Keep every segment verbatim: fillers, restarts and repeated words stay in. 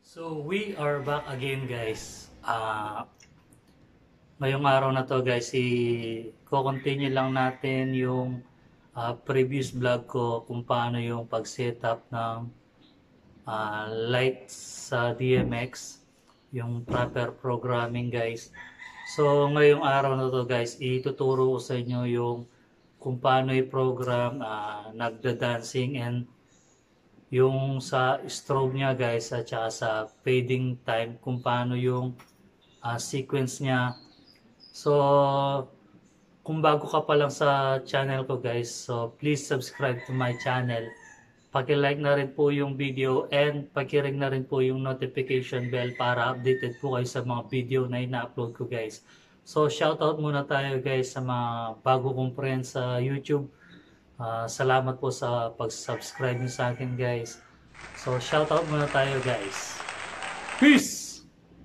So we are back again guys. Uh, ngayong araw na to guys, i-continue lang natin yung uh, previous vlog ko kung paano yung pag-setup ng uh, lights sa D M X, yung proper programming guys. So ngayong araw na to guys, ituturo ko sa inyo yung kung paano i-program uh, nagda-dancing and yung sa strobe niya guys at saka sa fading time, kung paano yung uh, sequence niya. So kung bago ka pa lang sa channel ko guys, so please subscribe to my channel, paki-like na rin po yung video and paki-ring na rin po yung notification bell para updated po kayo sa mga video na ina-upload ko guys. So shoutout muna tayo guys sa mga bago kong friends sa YouTube. Uh, salamat po sa pag-subscribe niyo sa akin guys. So shoutout muna tayo guys. Peace!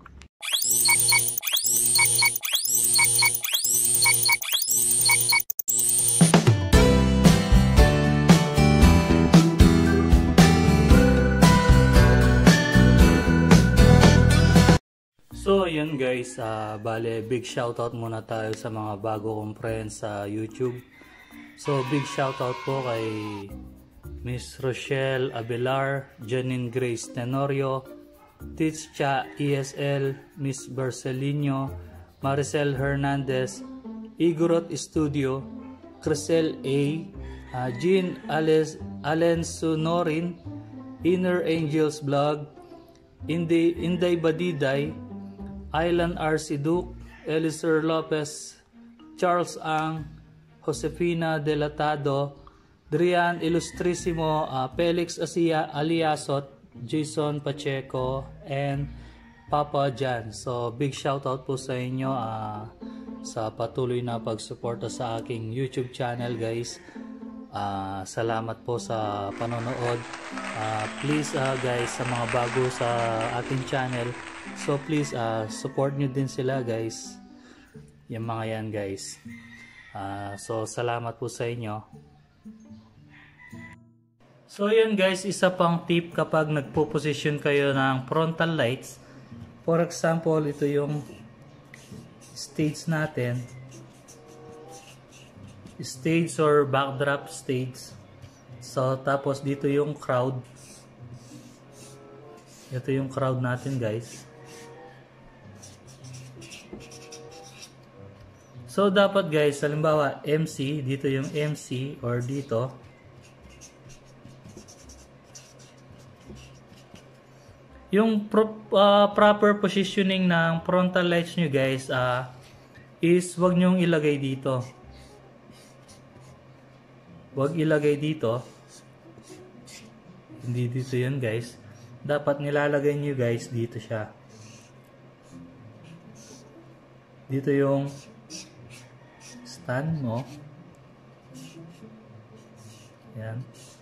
So yun guys, uh, bale big shoutout muna tayo sa mga bago kong friends sa YouTube. So big shoutout po kay Miss Rochelle Abelar, Janine Grace Tenorio, Ticha E S L, Miss Barcelino, Maricel Hernandez, Igorot Studio, Crisel A, uh, Jean Ales, Allen Sonorin, Inner Angels Vlog, Inday, Inday Badiday, Island R C Duke, Eliser Lopez, Charles Ang, Josefina Delatado, Drian Ilustrisimo, uh, Felix Asia Aliasot, Jason Pacheco, and Papa Jan. So big shoutout po sa inyo uh, sa patuloy na pagsuporta sa aking YouTube channel guys. Uh, salamat po sa panonood. Uh, please uh, guys, sa mga bago sa ating channel, so please uh, support nyo din sila guys. Yung mga yan guys. Uh, so salamat po sa inyo. So yan guys, isa pang tip kapag nagpo-position kayo ng frontal lights. For example, ito yung stage natin. Stage or backdrop stage. So tapos dito yung crowd. Ito yung crowd natin guys. So dapat guys, halimbawa M C, dito yung M C or dito. Yung pro, uh, proper positioning ng frontal lights nyo guys uh, is wag nyong ilagay dito. Wag ilagay dito. Hindi dito yun guys. Dapat nilalagay nyo guys dito siya. Dito yung stand mo. Yan.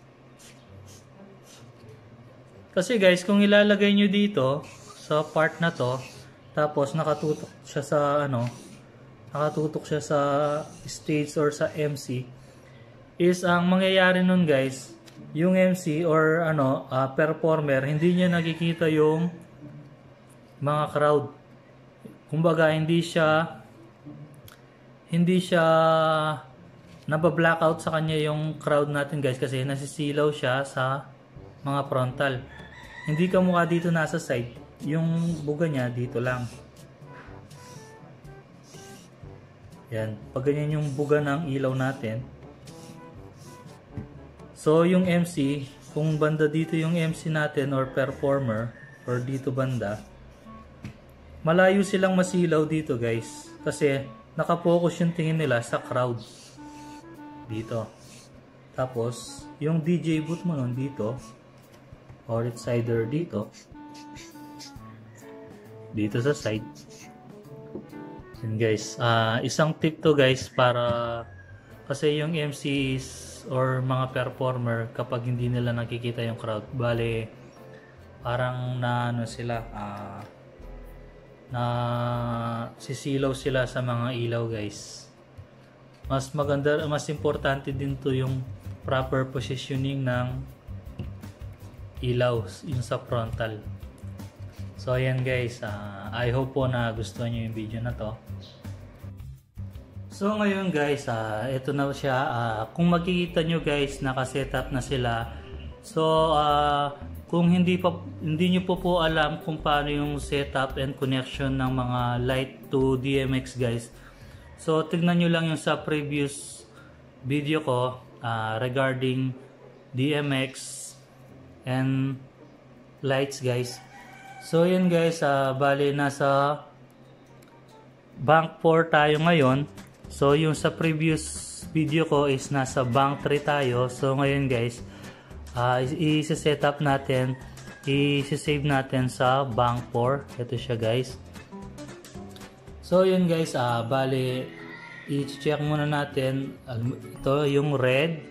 Kasi guys, kung ilalagay nyo dito sa part na to, tapos nakatutok siya sa ano, nakatutok siya sa stage or sa M C, is ang mangyayari nun guys, yung M C or ano, uh, performer, hindi niya nakikita yung mga crowd. Kumbaga hindi siya hindi siya naba-blackout sa kanya yung crowd natin guys, kasi nasisilaw siya sa mga frontal. Hindi ka mukha dito nasa side, yung buga niya dito lang. Yan, pag ganyan yung buga ng ilaw natin. So yung M C, kung banda dito yung M C natin or performer, or dito banda, malayo silang masilaw dito guys, kasi nakapokus yung tingin nila sa crowd dito. Tapos yung D J booth mo nun dito, or it's either dito dito sa side. Yun guys, uh, isang tip to guys, para kasi yung M Cs or mga performer, kapag hindi nila nakikita yung crowd, bale parang na ano sila, uh, na sisilaw sila sa mga ilaw guys. Mas maganda, mas importante din to yung proper positioning ng ilaw yung sa frontal. So ayan guys, uh, I hope po na gusto niyo yung video na to. So ngayon guys, uh, ito na siya. Uh, kung makikita nyo guys, naka-setup na sila. So uh, kung hindi pa hindi niyo po po alam kung paano yung setup and connection ng mga light to D M X guys. So tignan nyo lang yung sa previous video ko uh, regarding D M X and lights guys. So yun guys, uh, bali nasa bank four tayo ngayon. So yung sa previous video ko is nasa bank three tayo. So ngayon guys, uh, i-set up natin, i-save natin sa bank four. Ito siya guys. So yun guys, uh, bali i-check muna natin. Uh, ito yung red,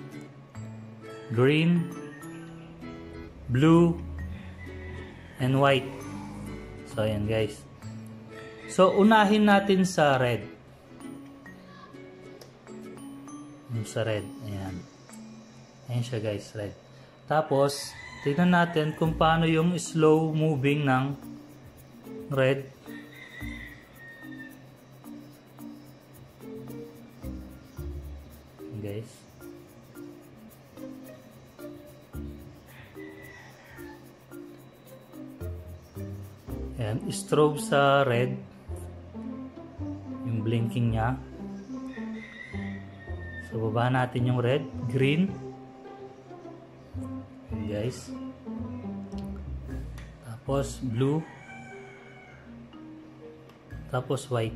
green, blue, and white. So ayan guys. So unahin natin sa red. Yung sa red. Ayan. Ayan siya guys, red. Tapos tignan natin kung paano yung slow moving ng red. Ayan guys. Ayan, strobe sa red, yung blinking niya. So baba natin yung red, green. Ayan guys. Tapos blue. Tapos white.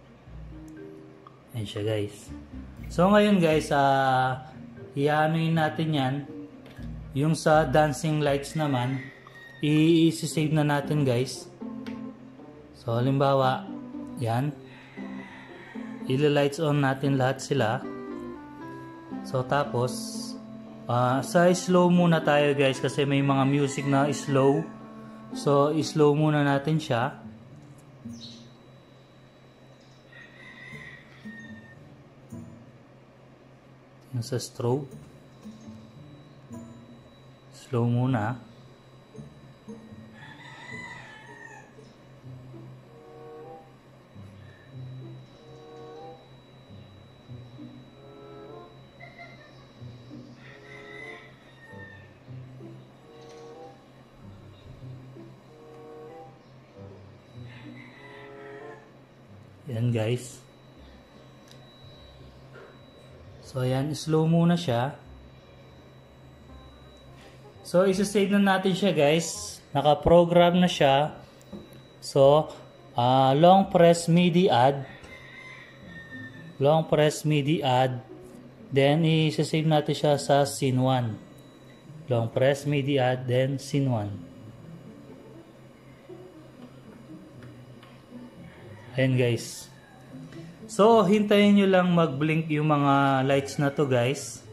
Ayan siya guys. So ngayon guys, uh, i-anoin natin yan. Yung sa dancing lights naman, i-save na natin guys. So halimbawa, yan, ila-lights on natin lahat sila. So tapos uh, sa slow muna tayo guys, kasi may mga music na slow. So slow muna natin siya. Yung sa strobe, slow muna. Yan guys. So ayan, slow muna siya. So isa-save na natin siya guys. Naka-program na siya. So uh, long press MIDI add. Long press MIDI add. Then isa-save natin siya sa scene one. Long press MIDI add, then scene one. Ayan guys. So hintayin nyo lang mag-blink yung mga lights na to guys,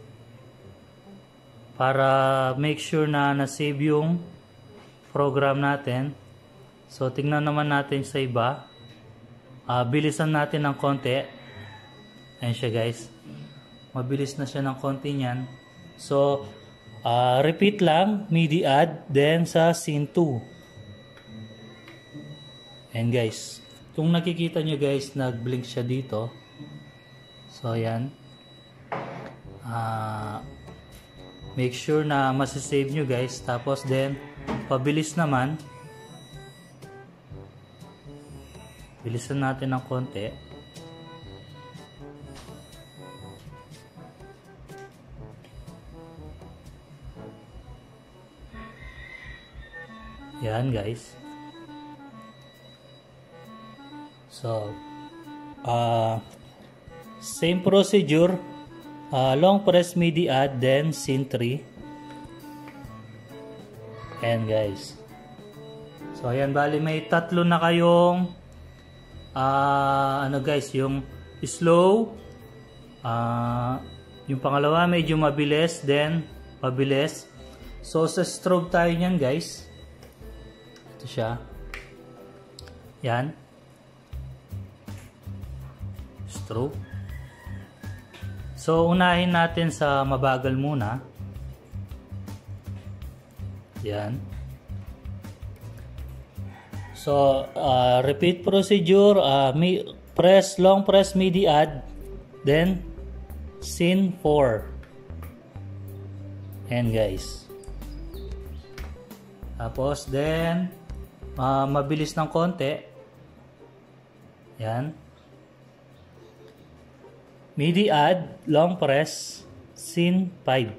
para make sure na na-save yung program natin. So tingnan naman natin sa iba. uh, Bilisan natin ng konti. Ayan siya guys. Mabilis na siya ng konti niyan. So uh, repeat lang, MIDI add, then sa scene two. Ayan guys. Kung nakikita nyo guys, nag-blink siya dito. So ayan. Uh, make sure na masasave nyo guys. Tapos then, pabilis naman. Bilisan natin ng konti. Yan guys. So, uh, same procedure, uh, long press MIDI add, then scene three. Ayan guys. So ayan, bali may tatlo na kayong uh, ano guys, yung slow, uh, yung pangalawa medyo mabilis, then mabilis. So sa strobe tayo nyan guys. Ito siya. Yan. Strobe. So unahin natin sa mabagal muna. Yan. So, uh, repeat procedure, uh, mi press, long press MIDI add, then scene four. And guys. Tapos, then, uh, mabilis ng konti. Yan. MIDI add, long press, scene five.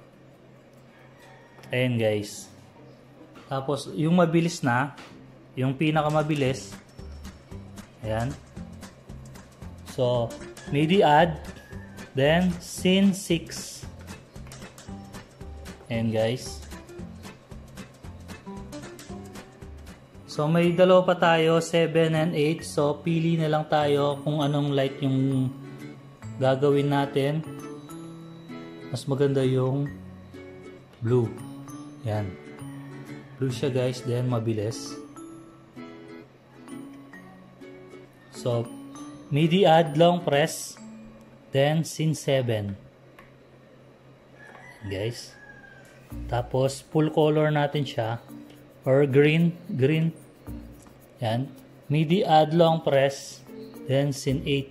Ayan guys. Tapos, yung mabilis na, yung pinakamabilis, ayan. So, MIDI add, then scene six. Ayan guys. So, may dalawa pa tayo, seven and eight. So, pili na lang tayo kung anong light yung gagawin natin. Mas maganda yung blue. Ayan. Blue siya guys, then mabilis. So, MIDI add, long press, then scene seven. Guys. Tapos, full color natin siya. Or green. Green. Yan. MIDI add, long press, then scene eight.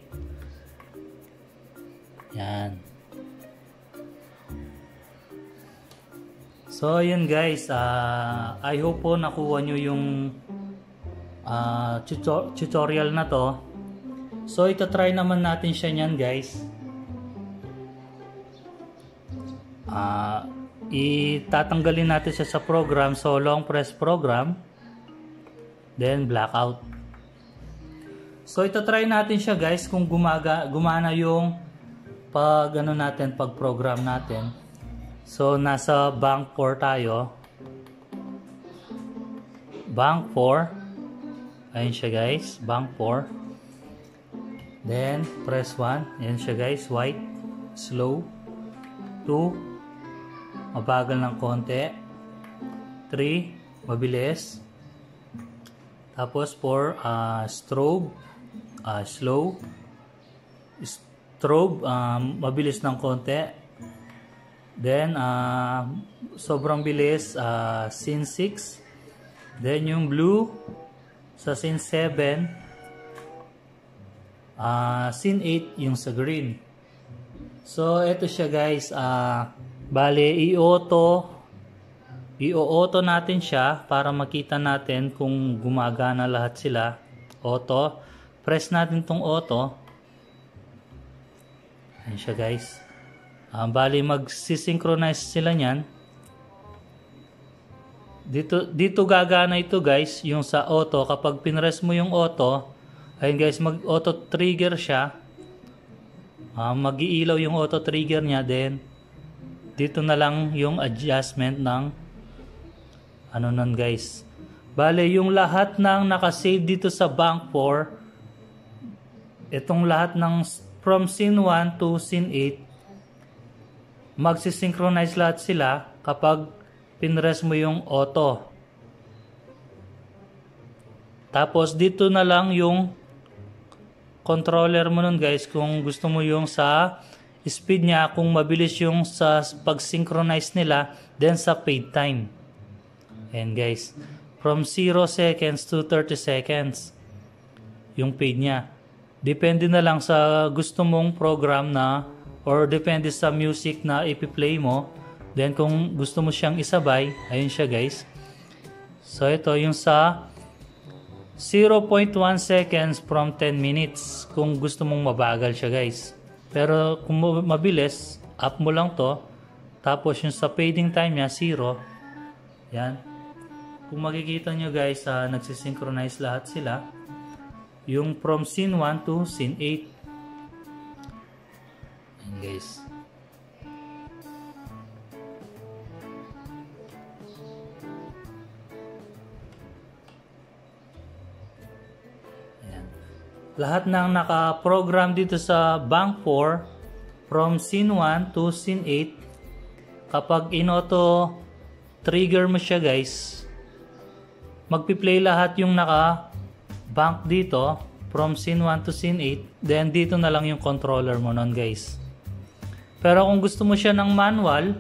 Yan. So, yun guys. Uh, I hope po nakuha nyo yung uh, tutor tutorial na to. So, ito try naman natin siya nyan guys. Uh, itatanggalin natin siya sa program. So, long press program. Then, blackout. So, ito try natin siya guys kung gumaga, gumana yung pag, ano natin, pag program natin. So, nasa bank four tayo. Bank four. Ayun siya guys. Bank four. Then, press one. Ayan siya guys. White. Slow. two. Mabagal ng konti. three. Mabilis. Tapos, four. Uh, strobe. Uh, slow. Strobe. Um, mabilis ng konti. Then, uh, sobrang bilis. Uh, scene six. Then, yung blue. Sa scene seven. Uh, scene eight yung sa green. So ito siya guys, uh, bale i-auto i-auto natin siya para makita natin kung gumagana lahat sila. Auto, press natin tong auto. Ayan siya guys. uh, bale mag-synchronize sila nyan. Dito, dito gagana ito guys, yung sa auto. Kapag pinress mo yung auto, ayun guys, mag-auto trigger siya. Uh, mag-iilaw yung auto trigger niya. Then, dito na lang yung adjustment ng ano nun guys. Bale, yung lahat ng nakasave dito sa bank four, itong lahat ng from scene one to scene eight, magsisynchronize lahat sila kapag pinress mo yung auto. Tapos, dito na lang yung controller mo nun guys, kung gusto mo yung sa speed niya, kung mabilis yung sa pag-synchronize nila, then sa fade time. And guys, from zero seconds to thirty seconds yung fade niya. Depende na lang sa gusto mong program na, or depende sa music na ipi-play mo. Then kung gusto mo siyang isabay, ayun siya guys. So ito yung sa zero point one seconds from ten minutes kung gusto mong mabagal siya guys. Pero kung mabilis, up mo lang to. Tapos yung sa fading time niya, zero. Yan. Kung makikita nyo guys, uh, nagsisynchronize lahat sila. Yung from scene one to scene eight. Yan guys. Lahat ng naka-program dito sa bank four from scene one to scene eight, kapag in-auto trigger mo siya guys, magpi-play lahat yung naka-bank dito from scene one to scene eight, then dito na lang yung controller mo nun guys. Pero kung gusto mo siya ng manual,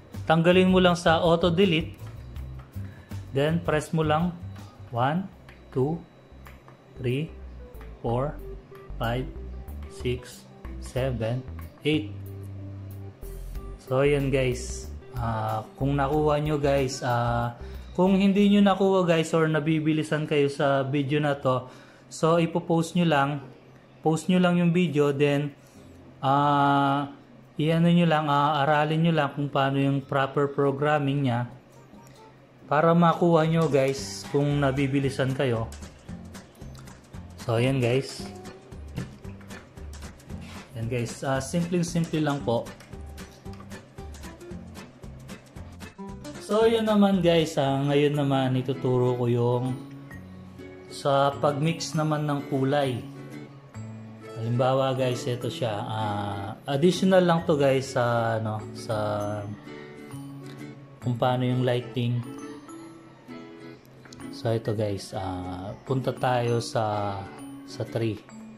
tanggalin mo lang sa auto delete, then press mo lang one, two, three, four, five, six, seven, eight. So ayan guys, uh, kung nakuha nyo guys, uh, kung hindi nyo nakuha guys or nabibilisan kayo sa video na to, so ipopost nyo lang, post nyo lang yung video, then uh, iano nyo lang, uh, aralin nyo lang kung paano yung proper programming nya para makuha nyo guys kung nabibilisan kayo. So ayan guys, ayan guys, uh, simple simple lang po. So yun naman guys, uh, ngayon naman ituturo ko yung sa pagmix naman ng kulay. Halimbawa guys, ito siya, uh, additional lang to guys sa ano, sa kung paano yung lighting. So ito guys, uh, punta tayo sa sa tree.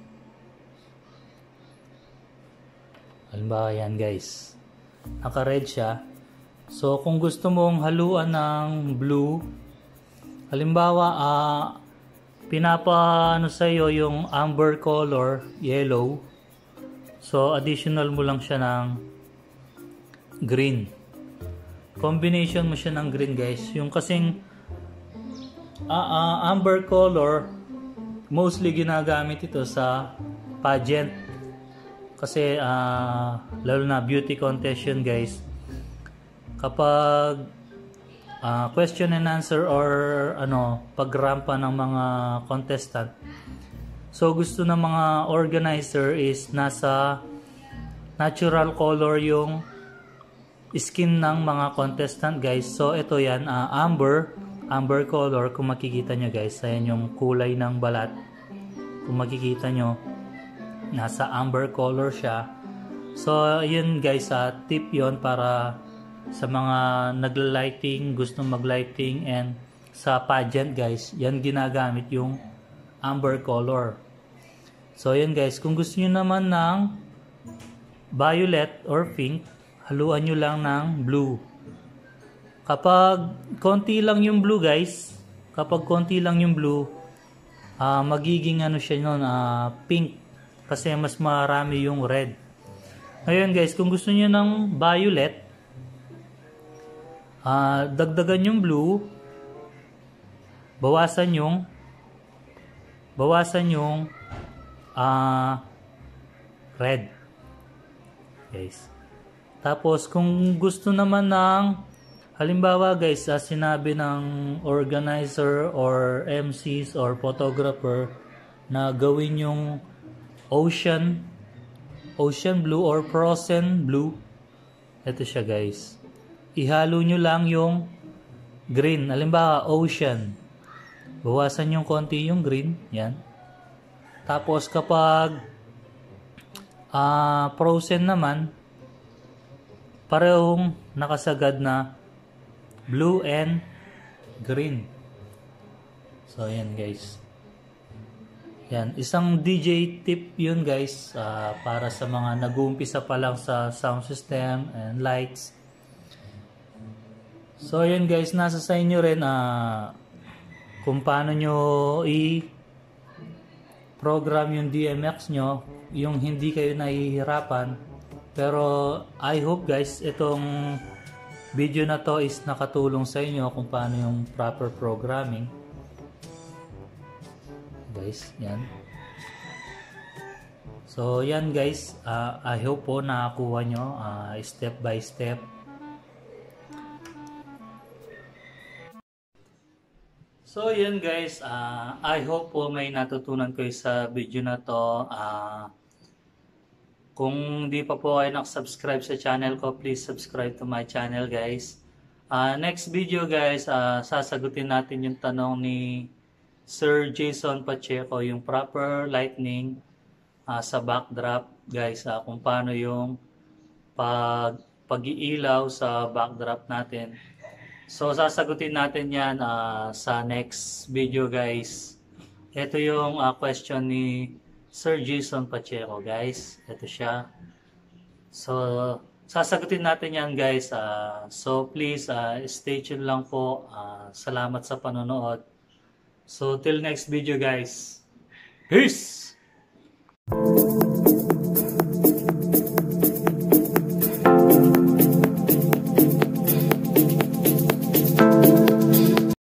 Halimbawa yan guys, naka-red siya. So kung gusto mong haluan ng blue, halimbawa uh, pinapaano sa iyo yung amber color, yellow. So additional mo lang siya ng green. Combination mo siya ng green guys. Yung kasing Uh, uh, amber color, mostly ginagamit ito sa pageant. Kasi uh, lalo na beauty contest yun guys. Kapag uh, question and answer or ano, pagrampa ng mga contestant. So gusto ng mga organizer is nasa natural color yung skin ng mga contestant guys. So ito yan, uh, amber. Amber color, kung makikita nyo guys, ayan yung kulay ng balat. Kung makikita nyo, nasa amber color siya. So yun guys, uh, tip yon para sa mga nagla-lighting, gustong mag-lighting, and sa pageant guys, yan ginagamit yung amber color. So yun guys, kung gusto nyo naman ng violet or pink, haluan nyo lang ng blue. Kapag konti lang yung blue guys, kapag konti lang yung blue, uh, magiging ano siya nun, uh, pink. Kasi mas marami yung red. Ngayon guys, kung gusto niyo ng violet, uh, dagdagan yung blue, bawasan yung, bawasan yung uh, red. Guys. Tapos kung gusto naman ng halimbawa guys, uh, sinabi ng organizer or M Cs or photographer na gawin yung ocean ocean blue or frozen blue. Ito siya guys. Ihalo nyo lang yung green. Halimbawa ocean. Bawasan yung konti yung green. Yan. Tapos kapag uh, frozen naman, parehong nakasagad na blue and green. So ayan guys, yan, isang D J tip yun guys, uh, para sa mga nag-uumpisa pa lang sa sound system and lights. So ayan guys, nasa sa inyo rin uh, kung paano nyo i-program yung D M X nyo, yung hindi kayo nahihirapan. Pero I hope guys, itong video na to is nakatulong sa inyo kung paano yung proper programming. Guys, yan. So, yan guys. Uh, I hope po nakakuha nyo uh, step by step. So, yan guys. Uh, I hope po may natutunan kayo sa video na to. Uh, Kung di pa po kayo nakasubscribe sa channel ko, please subscribe to my channel guys. Uh, next video guys, uh, sasagutin natin yung tanong ni Sir Jason Pacheco, yung proper lighting uh, sa backdrop guys. Uh, kung paano yung pag, pag-iilaw sa backdrop natin. So sasagutin natin yan uh, sa next video guys. Ito yung uh, question ni Sir Jason Pacheco guys. Ito siya. So sasagutin natin yan guys. Uh, so please uh, stay tuned lang po. Uh, salamat sa panonood. So till next video guys. Peace!